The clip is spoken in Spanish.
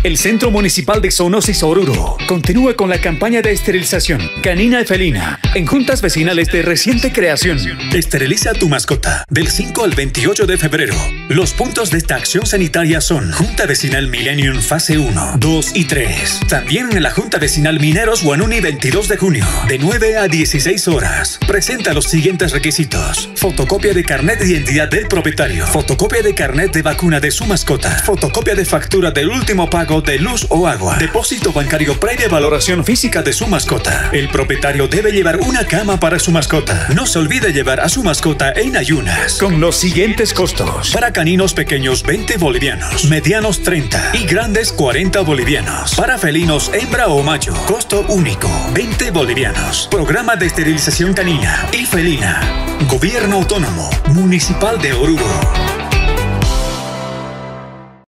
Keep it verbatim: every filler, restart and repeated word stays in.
El Centro Municipal de Zoonosis Oruro continúa con la campaña de esterilización canina y felina en juntas vecinales de reciente creación. Esteriliza a tu mascota del cinco al veintiocho de febrero. Los puntos de esta acción sanitaria son Junta Vecinal Millennium Fase uno, dos y tres. También en la Junta Vecinal Mineros Guanuni veintidós de junio, de nueve a dieciséis horas. Presenta los siguientes requisitos: fotocopia de carnet de identidad del propietario, fotocopia de carnet de vacuna de su mascota, fotocopia de factura del último pago de luz o agua, depósito bancario previa valoración física de su mascota. El propietario debe llevar una cama para su mascota. No se olvide llevar a su mascota en ayunas. Con los siguientes costos: para caninos pequeños veinte bolivianos, medianos treinta y grandes cuarenta bolivianos. Para felinos hembra o macho, costo único veinte bolivianos. Programa de esterilización canina y felina. Gobierno Autónomo Municipal de Oruro.